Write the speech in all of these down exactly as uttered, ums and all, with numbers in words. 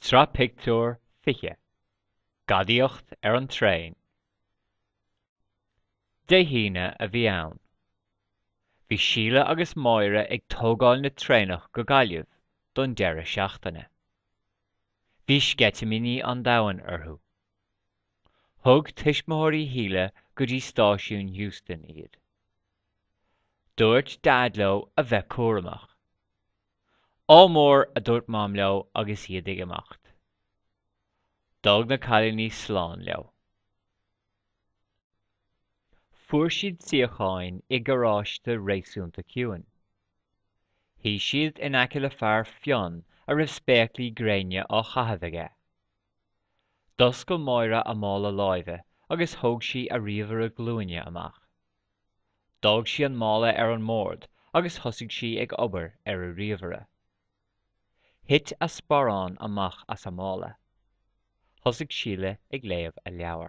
Tra pictiúr fiche, gadaíocht ar an tréin. De híne a bhí ann. Bhí Síle agus Máire ag tógáil na tréineach go gailibh don deireadh seachtaine. Bhí sceitiméní an domhain orthu. Thug tuismitheoirí Síle go dtí stáisiún Euston iad. Dúirt Dad leo a bheith comhairmeach. Á mór a dúirt Mam leo agus iad ag imeacht. D'fhág na cailíní slán leo. Fuair siad síocháin i gcarráiste réasúnta ciúin. Hí siad in aice le fearr fionn a raibh spéaclaí gréine á chathaimh aige. D'oscail Máire a mála láimhe agus thóg sí a riamhar a glúine amach. D'fhág sí an mála ar an mbord agus thosaigh sí ag obair ar a riamhara. Thit a sporán amach as a mála. Thosaigh Síle ag léamh a leabhar.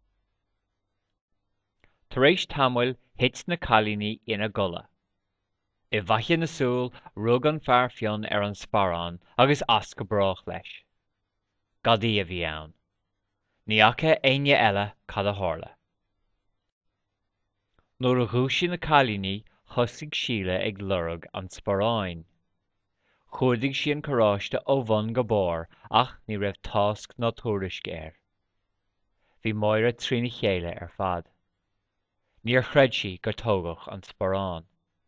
Tar éis tamhail thit na cailíní ina gula. I bhaiche na súl rug an fearr fionn ar an sporán agus as go brách leis. Gadaí a bhí ann. Ní aice aine eile cad a tharla. Nuair a dhúsigh na cailíní thosaigh Síle ag lorg an sporáin. Chúrdaigh sí an carráiste ó bhun go bór ach ní raibh tasc ná tuairisc air. Bhí Máire trína chéile ar fad. Níor chreid sí gur tógadh an sporán.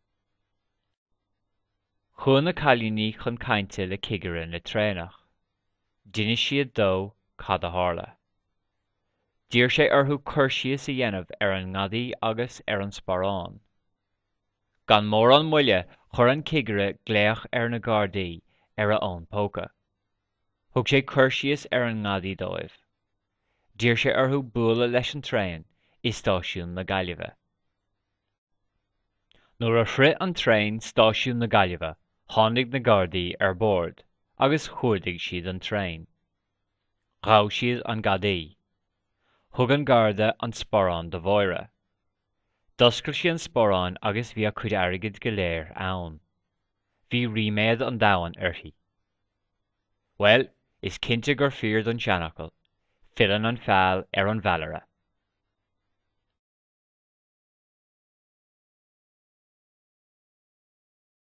Chuaigh na cailíní chun cainte le cigire na tréineach. D'fhine siad dó cad a tharla. D'iarr sé orthu cur síos a dhéanamh ar an ngadaí agus ar an sporán. Gan mór an muille chur an cigire gléach ar na Gardaí ar a ón póca. Thug sé cur síos ar an ngadaí dóibh. D'iarr sé orthu bualadh leis an tréin i stáisiún na Gaillimhe. Nuair a shroich an tréin stáisiún na Gaillimhe, tháinig na Gardaí ar bord, agus chúrdaigh siad an tréin. Ghabh siad an Gadaí. Thug an Garda an sporán do mháire. D'oscail sí an sporán agus bhí a cuid airgid go léir ann. Bhí riaméid an domhain uirthi. Well, is cinnte gur fíor don seanachal, filean an feall ar an bheallara.